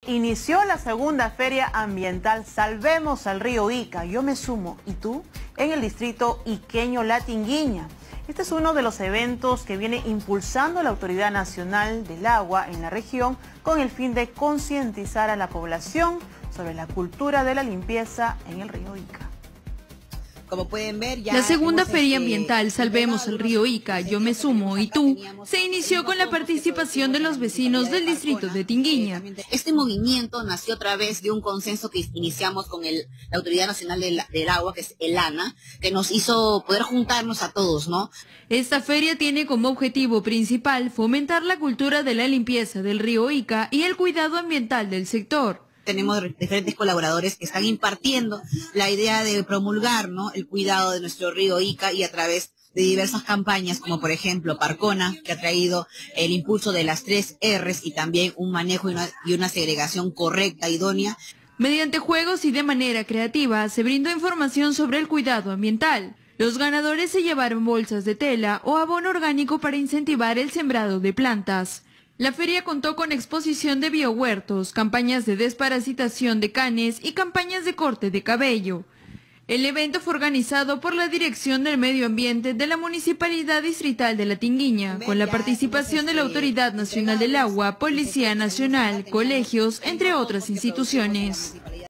Inició la segunda feria ambiental Salvemos al Río Ica, yo me sumo, ¿y tú? En el distrito iqueño La Tinguiña. Este es uno de los eventos que viene impulsando la Autoridad Nacional del Agua en la región con el fin de concientizar a la población sobre la cultura de la limpieza en el río Ica. Como pueden ver, ya la segunda feria ambiental Salvemos el Río Ica, yo me sumo y tú, se inició con la participación de los vecinos del distrito de Tinguiña. Este movimiento nació a través de un consenso que iniciamos con la Autoridad Nacional del Agua, que es el ANA, que nos hizo poder juntarnos a todos, ¿no? Esta feria tiene como objetivo principal fomentar la cultura de la limpieza del río Ica y el cuidado ambiental del sector. Tenemos diferentes colaboradores que están impartiendo la idea de promulgar, ¿no?, el cuidado de nuestro río Ica, y a través de diversas campañas, como por ejemplo Parcona, que ha traído el impulso de las 3 R's y también un manejo y una segregación correcta, idónea. Mediante juegos y de manera creativa se brindó información sobre el cuidado ambiental. Los ganadores se llevaron bolsas de tela o abono orgánico para incentivar el sembrado de plantas. La feria contó con exposición de biohuertos, campañas de desparasitación de canes y campañas de corte de cabello. El evento fue organizado por la Dirección del Medio Ambiente de la Municipalidad Distrital de La Tinguiña, con la participación de la Autoridad Nacional del Agua, Policía Nacional, colegios, entre otras instituciones.